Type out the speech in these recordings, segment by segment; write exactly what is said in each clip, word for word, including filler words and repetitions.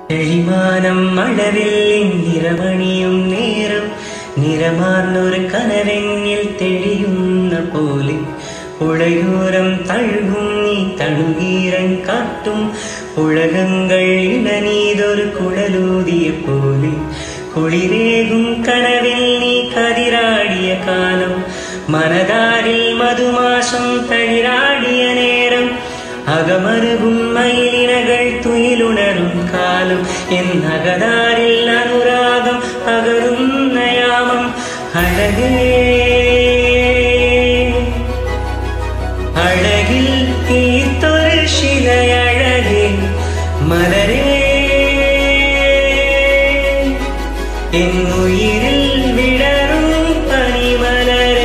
എളിമാനം മഴവിൽ നിറമണിയും നേരം നിറമാർന്നൊരു കനവെങ്ങിൽ തെളിയുന്ന പോലെ പുഴയോരം തഴുകും നീ തണുകീരൻ കാട്ടും പുഴകങ്ങൾ ഇളനീതൊരു കുഴലൂതിയ പോലെ കുളിരേകും കനവിൽ നീ കതിരാടിയ കാലം മനതാരിൽ മധുമാസം തളിരാടിയ നേരം അകമരുകും മയിലിനകൾ തുയിലുണരും കാലം എന്നകതാരിൽ അനുരാഗം പകരുന്ന യാമം അഴകേ അഴകിൽ തീർത്തൊരു ശിലയഴകേ മലരേ എന്നുയിരിൽ വിടരും പനിമലരേ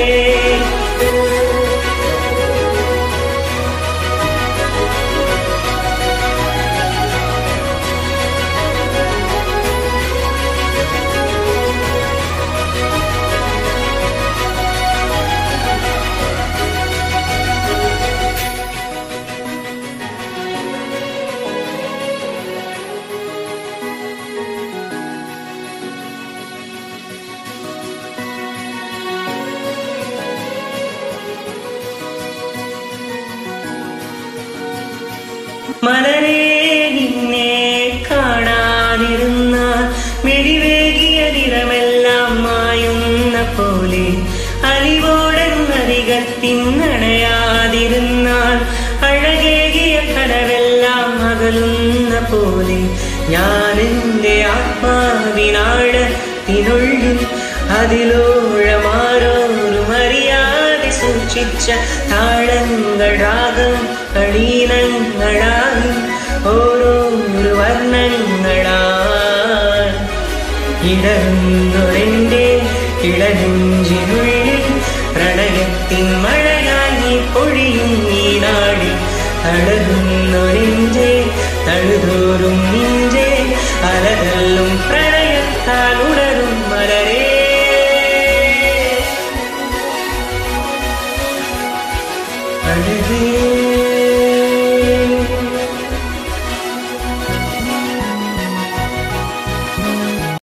മലരേ നിന്നെ കാണാതിരുന്നാൽ മിഴിവേകിയ നിറമെല്ലാം മായുന്ന പോലെ അലിവോടെന്നരികത്തിന്നണയാതിരുന്നാൽ അഴകേകിയ കനവെല്ലാം അകലുന്ന പോലെ ഞാനെന്റെ ആത്മാവിനാഴത്തിനുള്ളിൽ അതിലോഴമാരോരും അറിയാതെ സൂക്ഷിച്ച താളങ്ങൾ രാഗം കളീനങ്ങളായി ഓരോരു വർണ്ണങ്ങളാൽ ഇടറുന്നൊരെന്റെ ഇളനെഞ്ചിനുള്ളിൽ പ്രണയത്തിൻ മഴയായി പൊഴിയും ഈ നാടിൽ തളരുന്നൊരെഞ്ചെ തഴുതോറും നെഞ്ചെ അലതല്ലും പ്രണയത്താൽ ഉണരും മലരേ അഴകേ